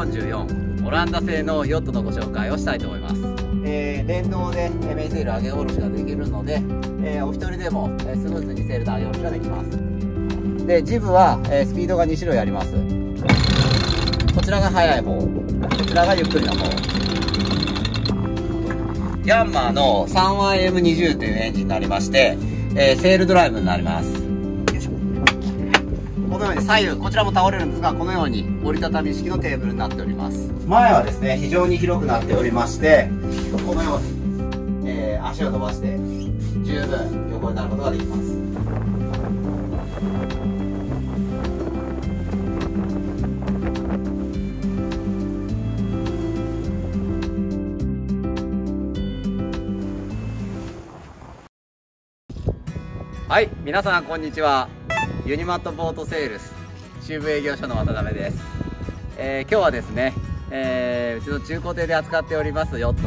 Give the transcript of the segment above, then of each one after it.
44オランダ製のヨットのご紹介をしたいと思います。電動でメインセール上げ下ろしができるので、お一人でもスムーズにセールの上げ下ろしができます。で、ジブはスピードが2種類あります。こちらが速い方、こちらがゆっくりな方。ヤンマーの 31M20 というエンジンになりまして、セールドライブになります。このように左右、こちらも倒れるんですが、このように折りたたみ式のテーブルになっております。前はですね、非常に広くなっておりまして、このように、足を伸ばして十分横になることができます。はい、皆さんこんにちは。ユニマットボートセールス中部営業所の渡辺です。今日はですね、うちの中古艇で扱っておりますヨット、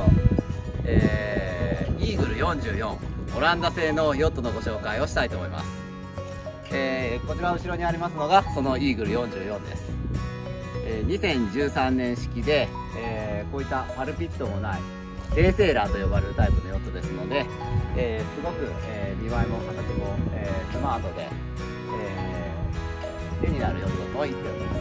イーグル44オランダ製のヨットのご紹介をしたいと思います。こちら後ろにありますのがそのイーグル44です。2013年式で、こういったパルピットもないデイセーラーと呼ばれるタイプのヨットですので、すごく、見栄えも形も、スマートで、手になるヨットと言っております。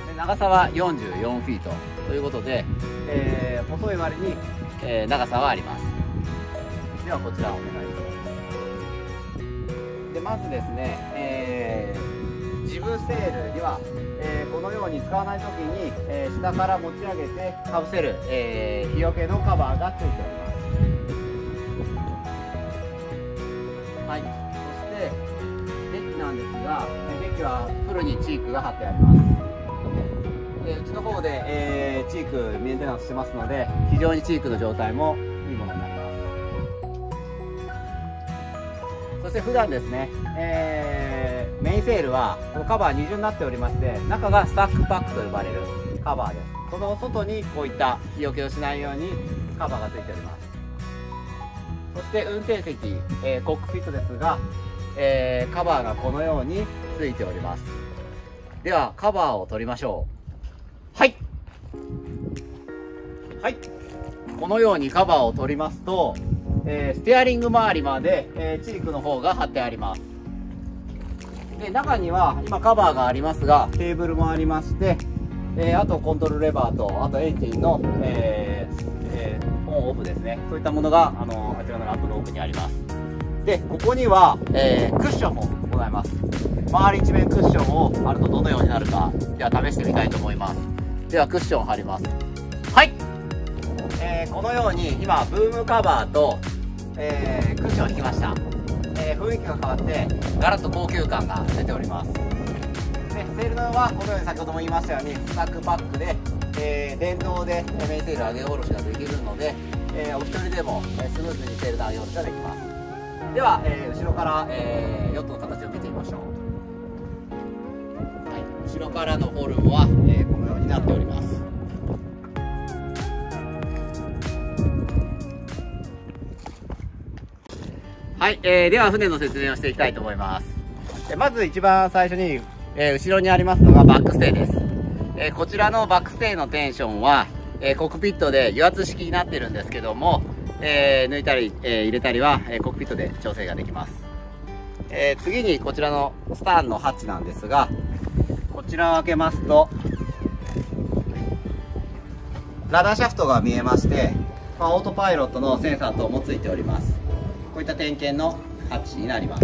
で、長さは44フィートということで、細い割に、長さはあります。ではこちらお願いします。で、まずですね、ジブセールには、このように使わないときに、下から持ち上げてかぶせる、日よけのカバーがついております。はい、そしてデッキなんですが、デッキはフルにチークが貼ってあります。うちの方で、チークメンテナンスしてますので、非常にチークの状態もいいものになります。そして普段ですね、メインセールはこのカバー二重になっておりまして、中がスタックパックと呼ばれるカバーです。その外にこういった日よけをしないようにカバーがついております。そして運転席、コックピットですが、カバーがこのようについております。ではカバーを取りましょう。はいはい、このようにカバーを取りますと、ステアリング周りまで、チークの方が貼ってあります。で、中には今カバーがありますがテーブルもありまして、あとコントロールレバーと、あとエンジンの、オンオフですね、そういったものがあちらのランプの奥にあります。で、ここには、クッションもございます。周り一面クッションを貼るとどのようになるか、では試してみたいと思います。ではクッションを貼ります。はい、このように今ブームカバーと、クッションを引きました。雰囲気が変わってガラッと高級感が出ております。で、セールはこのように先ほども言いましたようにスタックパックで、電動でメインセール上げ下ろしができるので、お一人でもスムーズにセールの上げ下ろしができます。では、後ろから、ヨットの形を見てみましょう。はい、後ろからのフォルムは、このようになっております。はい、では船の説明をしていきたいと思います。まず一番最初に、後ろにありますのがバックステイです。こちらのバックステイのテンションは、コックピットで油圧式になってるんですけども、抜いたり、入れたりは、コックピットで調整ができます。次にこちらのスターンのハッチなんですが、こちらを開けますとラダーシャフトが見えまして、オートパイロットのセンサー等もついております。こういった点検のハッチになります。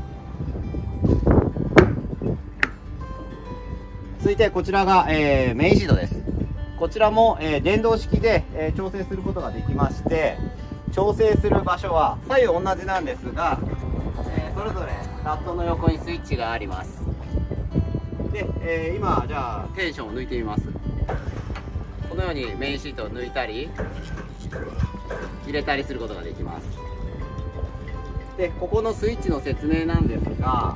続いてこちらが、メインシートです。こちらも、電動式で、調整することができまして、調整する場所は左右同じなんですが、それぞれラットの横にスイッチがあります。で、今じゃあテンションを抜いてみます。このようにメインシートを抜いたり入れたりすることができます。で、ここのスイッチの説明なんですが、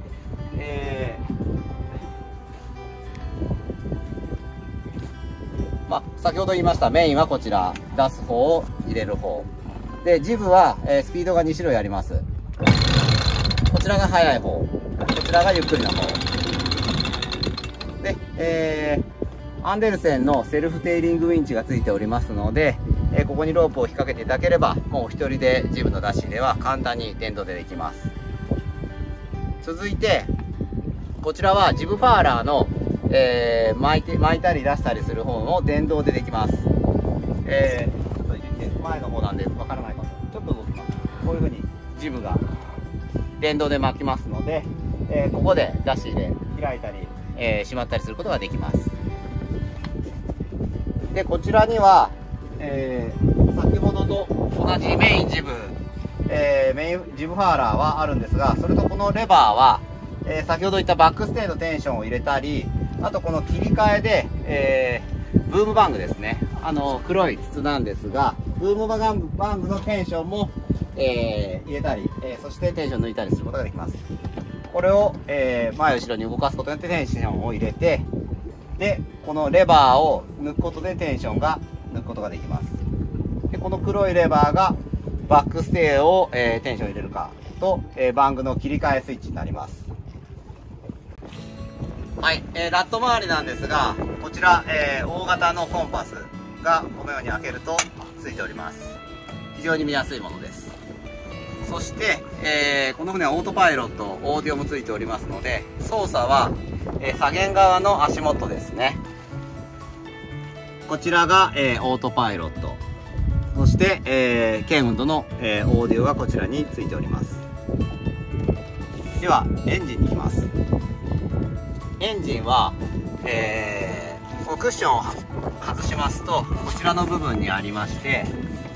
先ほど言いましたメインはこちら、出す方、入れる方で、ジブは、スピードが2種類あります。こちらが速い方、こちらがゆっくりな方で、 アンデルセンのセルフテーリングウィンチがついておりますので、ここにロープを引っ掛けていただければ、もうお一人でジブの出し入れは簡単に電動でできます。続いて、こちらはジブファーラーの、巻いたり出したりする方も電動でできます。ちょっと前の方なんでわからないかも。ちょっと動きます。こういう風にジブが電動で巻きますので、ここで出し入れ開いたり、閉まったりすることができます。で、こちらには、先ほどと同じメインジブ、メインジブファーラーはあるんですが、それとこのレバーは、先ほど言ったバックステーのテンションを入れたり、あとこの切り替えで、ブームバングですね。黒い筒なんですが、ブームバングのテンションも、入れたり、そしてテンション抜いたりすることができます。これを、前後ろに動かすことによってテンションを入れて、で、このレバーを抜くことでテンションが抜くことができます。で、この黒いレバーがバックステーを、テンション入れるかと、バングの切り替えスイッチになります。はい、ラット周りなんですが、こちら、大型のコンパスがこのように開けるとついております。非常に見やすいものです。そして、この船はオートパイロット、オーディオもついておりますので、操作は、左舷側の足元ですね。こちらが、オートパイロット。そして、ケンウンドの、オーディオがこちらについております。では、エンジンに行きます。エンジンは、このクッションを外しますと、こちらの部分にありまして、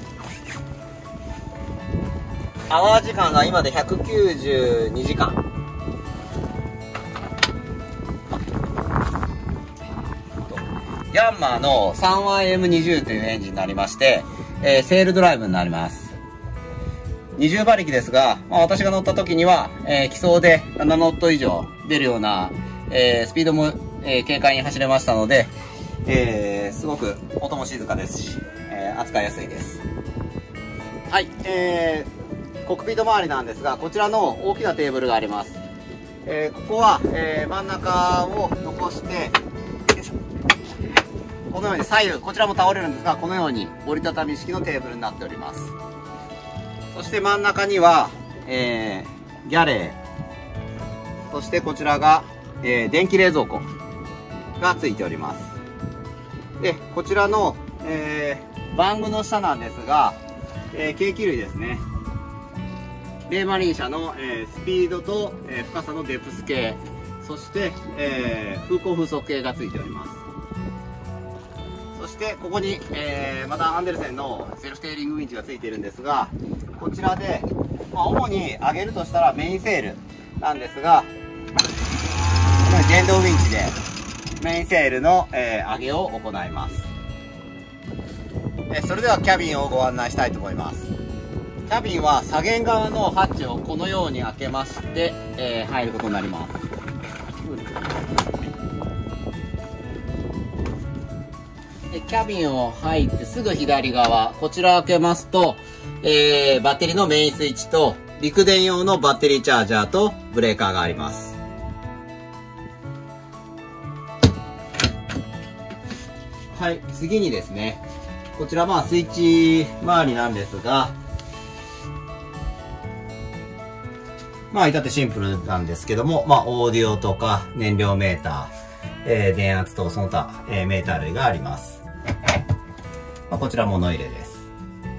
アワー時間が今で192時間。ヤンマーの 3YM20 というエンジンになりまして、セールドライブになります。20馬力ですが、私が乗った時には、気走で7ノット以上出るような、スピードも、軽快に走れましたので、すごく音も静かですし、扱いやすいです。はい、コックピット周りなんですが、こちらの大きなテーブルがあります。ここは、真ん中を残して、このように左右、こちらも倒れるんですが、このように折りたたみ式のテーブルになっております。そして真ん中には、ギャレー、そしてこちらが、電気冷蔵庫がついております。で、こちらの、バングの下なんですが、計器類ですね。レーマリン社の、スピードと、深さのデプス計、そして、風向風速計がついております。そしてここに、またアンデルセンのセルフテーリングウィンチがついているんですが、こちらで、主に上げるとしたらメインセールなんですが、この電動ウィンチでメインセールの、上げを行います。それではキャビンをご案内したいと思います。キャビンは左舷側のハッチをこのように開けまして、入ることになります。キャビンを入ってすぐ左側、こちらを開けますと、バッテリーのメインスイッチと陸電用のバッテリーチャージャーとブレーカーがあります。はい、次にですね、こちらスイッチ周りなんですが、至ってシンプルなんですけども、オーディオとか燃料メーター、電圧とその他、メーター類があります。こちら物入れです。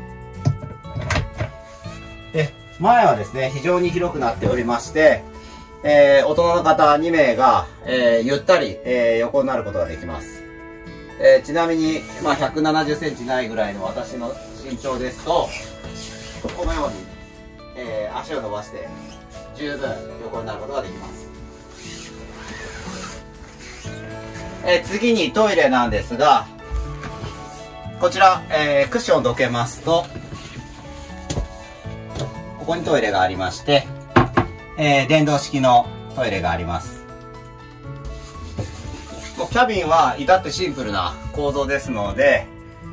で、前はですね、非常に広くなっておりまして、大人の方2名が、ゆったり、横になることができます。ちなみに、170センチないぐらいの私の身長ですと、このように、足を伸ばして、十分横になることができます。次にトイレなんですが、こちら、クッションをどけますと、ここにトイレがありまして、電動式のトイレがあります。もうキャビンは至ってシンプルな構造ですので、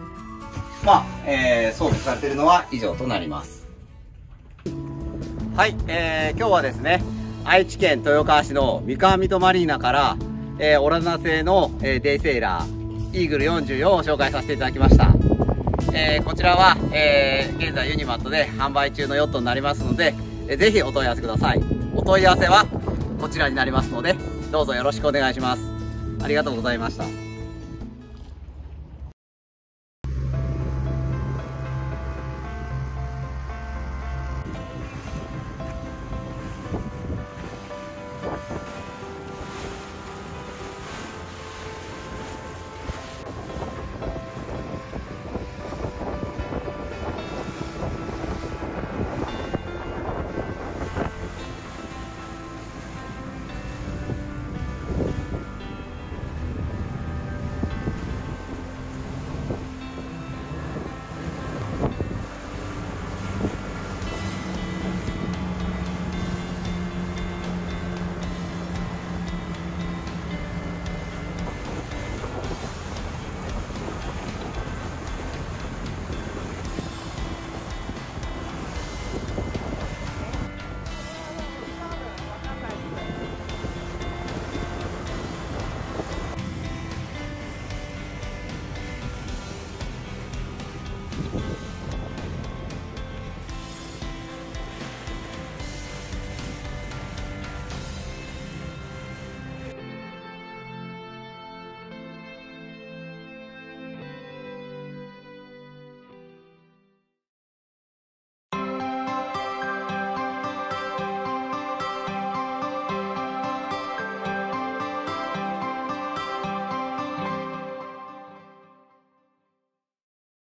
装備されているのは以上となります。はい、今日はですね、愛知県豊川市の三河水戸マリーナから、オランダ製の、デイセイラーイーグル44を紹介させていただきました。こちらは、現在ユニマットで販売中のヨットになりますので、ぜひお問い合わせください。お問い合わせはこちらになりますので、どうぞよろしくお願いします。ありがとうございました。